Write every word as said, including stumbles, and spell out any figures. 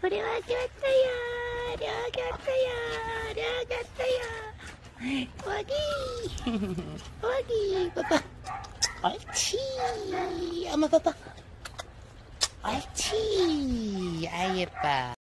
우리 아기 왔어요. 우리 아기 왔어요. 우리 아기 왔어요. 아기. 아기. 봐봐. 옳지. 엄마 봐봐. 옳지. 아, 예뻐.